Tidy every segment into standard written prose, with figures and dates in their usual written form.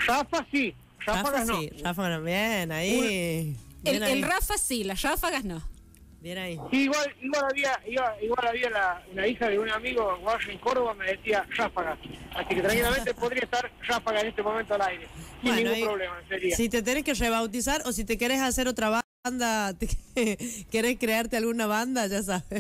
Ráfagas sí, ráfagas no. Sí, ráfagas no. Bien, ahí. Bien ahí. El Rafa sí, las ráfagas no. Bien ahí. Sí, igual había una hija de un amigo en Córdoba, me decía ráfagas. Así que tranquilamente podría estar ráfaga en este momento al aire. Sin Bueno, ningún problema, sería. Si te tenés que rebautizar o si te querés hacer otra banda, querés crearte alguna banda, ya sabes.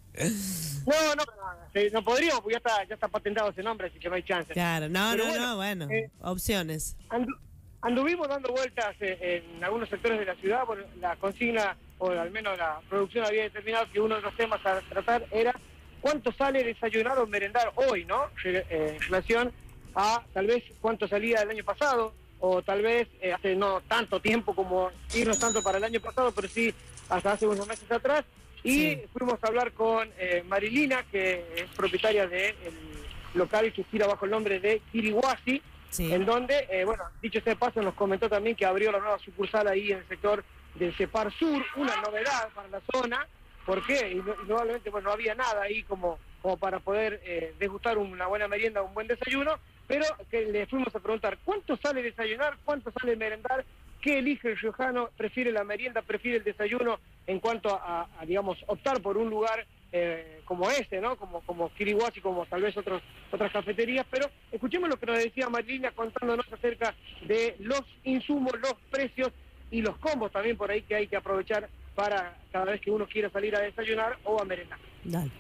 No podríamos, porque ya está patentado ese nombre, así que no hay chance. Claro, bueno, opciones. Anduvimos dando vueltas en algunos sectores de la ciudad, por la consigna, o al menos la producción había determinado que uno de los temas a tratar era cuánto sale desayunar o merendar hoy, ¿no? En relación a tal vez cuánto salía el año pasado, o tal vez hace no tanto tiempo como irnos tanto para el año pasado, pero sí hasta hace unos meses atrás. Y fuimos a hablar con Marilina, que es propietaria del local que gira bajo el nombre de Kiriwasi, en donde, dicho sea de paso, nos comentó también que abrió la nueva sucursal ahí en el sector del Cepar Sur, una novedad para la zona, porque indudablemente no había nada ahí como para poder degustar una buena merienda, un buen desayuno, pero que le fuimos a preguntar cuánto sale desayunar, cuánto sale merendar, qué elige el riojano, prefiere la merienda, prefiere el desayuno, en cuanto a digamos, optar por un lugar como ese, ¿no? Como Kiriwasi, como tal vez otras cafeterías, pero escuchemos lo que nos decía Marilina contándonos acerca de los insumos, los precios y los combos también por ahí que hay que aprovechar para cada vez que uno quiera salir a desayunar o a merendar. Dale.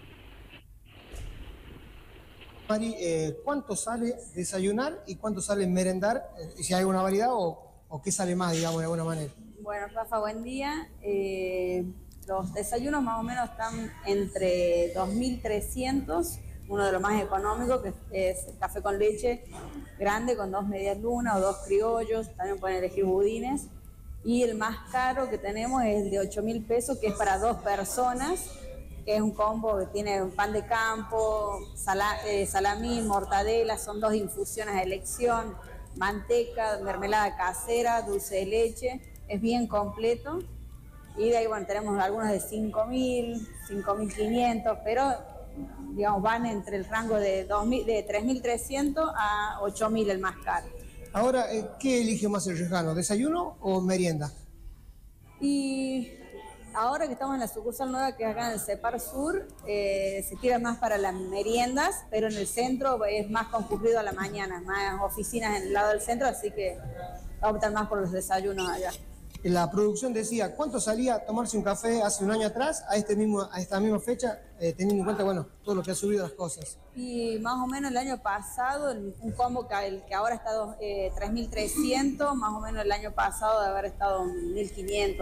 Mari, ¿cuánto sale desayunar y cuánto sale merendar? Si hay alguna variedad o qué sale más, digamos, de alguna manera. Bueno, Rafa, buen día. Los desayunos más o menos están entre 2.300, uno de los más económicos, que es el café con leche grande, con 2 medias lunas o 2 criollos, también pueden elegir budines. Y el más caro que tenemos es el de 8.000 pesos, que es para 2 personas, que es un combo que tiene un pan de campo, salamín, mortadela, son 2 infusiones a elección, manteca, mermelada casera, dulce de leche, es bien completo. Y de ahí, tenemos algunos de 5.000, 5.500, pero, digamos, van entre el rango de 3.300 a 8.000 el más caro. Ahora, ¿qué elige más el riojano, desayuno o merienda? Y ahora que estamos en la sucursal nueva, que es acá en el Cepar Sur, se tira más para las meriendas, pero en el centro es más concurrido a la mañana, más oficinas en el lado del centro, así que va a optar más por los desayunos allá. La producción decía, ¿cuánto salía tomarse un café hace un año atrás a esta misma fecha, teniendo en cuenta, todo lo que ha subido las cosas? Y más o menos el año pasado, un combo que ahora está 3.300, más o menos el año pasado de haber estado 1.500,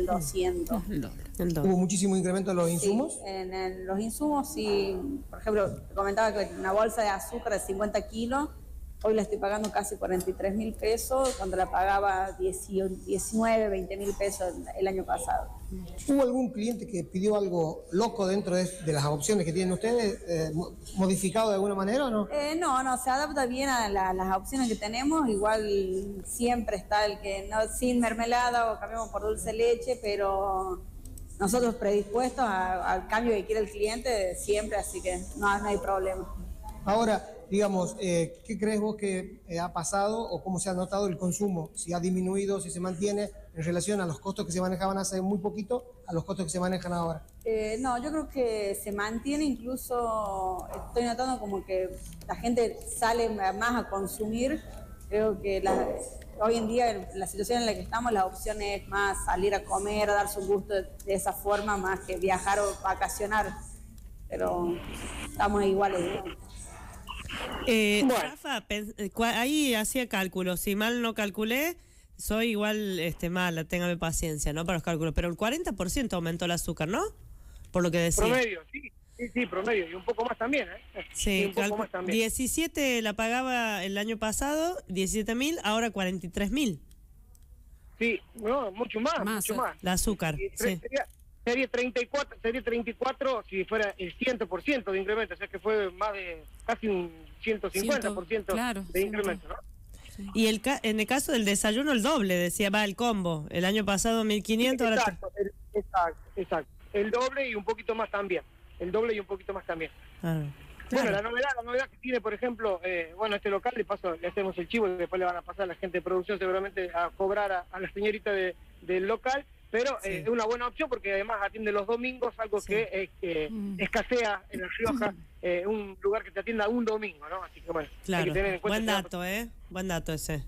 1.200. ¿Hubo muchísimo incremento en los insumos? Sí, en los insumos, sí. Por ejemplo, te comentaba que una bolsa de azúcar de 50 kilos, hoy la estoy pagando casi 43.000 pesos, cuando la pagaba 19, 20.000 pesos el año pasado. ¿Hubo algún cliente que pidió algo loco dentro de las opciones que tienen ustedes, modificado de alguna manera o no? No, se adapta bien a las opciones que tenemos. Igual siempre está el que no sin mermelada o cambiamos por dulce de leche, pero nosotros predispuestos al cambio que quiere el cliente siempre, así que no hay problema. Ahora, digamos, ¿qué crees vos que ha pasado o cómo se ha notado el consumo? Si ha disminuido, si se mantiene en relación a los costos que se manejaban hace muy poquito, a los costos que se manejan ahora. No, yo creo que se mantiene, incluso estoy notando como que la gente sale más a consumir. Creo que hoy en día, en la situación en la que estamos, la opción es más salir a comer, a darse un gusto de esa forma, más que viajar o vacacionar. Pero estamos iguales. Rafa, ahí hacía cálculos, si mal no calculé, soy igual mala, téngame paciencia, ¿no? Para los cálculos, pero el 40% aumentó el azúcar, ¿no? Por lo que decía. Promedio, sí, promedio, y un poco más también, ¿eh? Sí, un poco más también. 17 la pagaba el año pasado, 17.000, ahora 43.000. Sí, no, mucho más. El azúcar, sí. Sería 34 si fuera el 100% de incremento, o sea que fue más de casi un 150% de incremento, ¿no? Sí. Y en el caso del desayuno el doble, decía, el combo, el año pasado 1.500, ahora... Exacto, el doble y un poquito más también, Bueno, la novedad que tiene, por ejemplo, este local, de paso le hacemos el chivo y después le van a pasar a la gente de producción seguramente a cobrar a la señorita del local, pero es una buena opción porque además atiende los domingos, algo que escasea en La Rioja, un lugar que te atienda un domingo, ¿no? Así que bueno, claro. hay que tener en cuenta. Buen dato ese.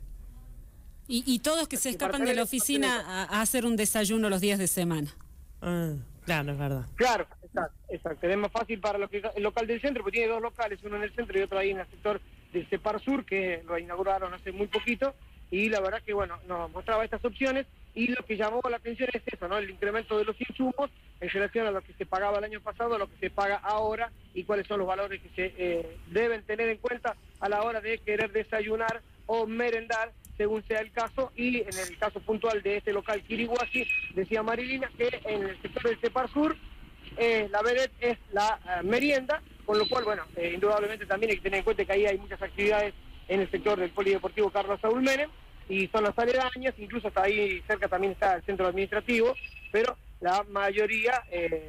Y todos que se escapan de la oficina a hacer un desayuno los días de semana. Claro, es verdad. Claro, exacto. Es más fácil para el local del centro, porque tiene dos locales, uno en el centro y otro ahí en el sector del Cepar Sur, que lo inauguraron hace muy poquito, y la verdad que, nos mostraba estas opciones, y lo que llamó la atención es eso, ¿no? El incremento de los insumos en relación a lo que se pagaba el año pasado, a lo que se paga ahora, y cuáles son los valores que se deben tener en cuenta a la hora de querer desayunar o merendar, según sea el caso, y en el caso puntual de este local Quiriguasi, decía Marilina que en el sector del Cepar Sur la vedette es la merienda, con lo cual, indudablemente también hay que tener en cuenta que ahí hay muchas actividades en el sector del Polideportivo Carlos Saúl Menem, y son las aledañas, incluso hasta ahí cerca también está el centro administrativo, pero la mayoría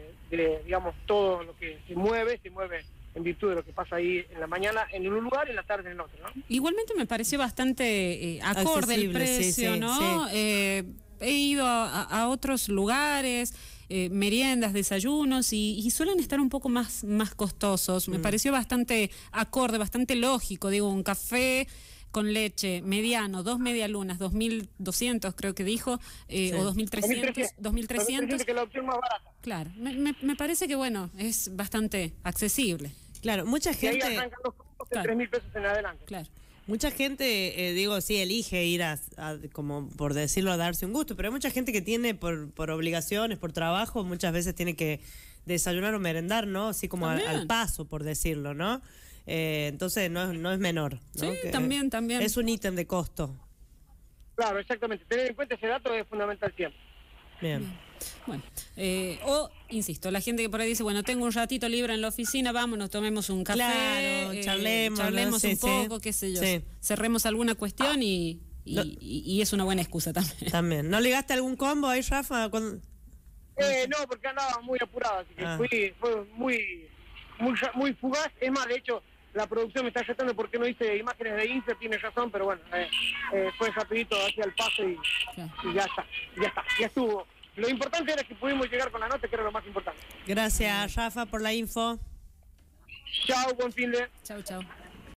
todo lo que se mueve en virtud de lo que pasa ahí en la mañana en un lugar y en la tarde en el otro, ¿no? Igualmente me pareció bastante acorde el precio, ¿no? Sí. He ido a otros lugares, meriendas, desayunos, y suelen estar un poco más costosos. Me pareció bastante acorde, bastante lógico. Digo, un café con leche mediano, 2 medialunas, 2.200 creo que dijo, o 2.300, 2.300. Que es la opción más barata. Claro, me parece que es bastante accesible. Claro, mucha gente... Y ahí arrancan los costos de 3.000 pesos en adelante. Claro. Mucha gente, sí, elige ir como por decirlo, a darse un gusto, pero hay mucha gente que tiene por obligaciones, por trabajo, muchas veces tiene que desayunar o merendar, ¿no? Así como al paso, por decirlo, ¿no? Entonces no es menor, ¿no? Sí, que también. Es un ítem de costo. Claro, exactamente. Tener en cuenta ese dato es fundamental siempre. Bien. Bueno, insisto, la gente que por ahí dice, tengo un ratito libre en la oficina, vámonos, tomemos un café, claro, charlemos un poco, qué sé yo, cerremos alguna cuestión y es una buena excusa también. También. ¿No ligaste algún combo ahí, Rafa? No, porque andaba muy apurado, así que fue muy fugaz. Es más, de hecho, la producción me está retando porque no hice imágenes de Insta, tiene razón, pero fue rapidito hacia el paso y ya estuvo. Lo importante era que pudimos llegar con la nota, que era lo más importante. Gracias, Rafa, por la info. Chao, buen fin de... Chao.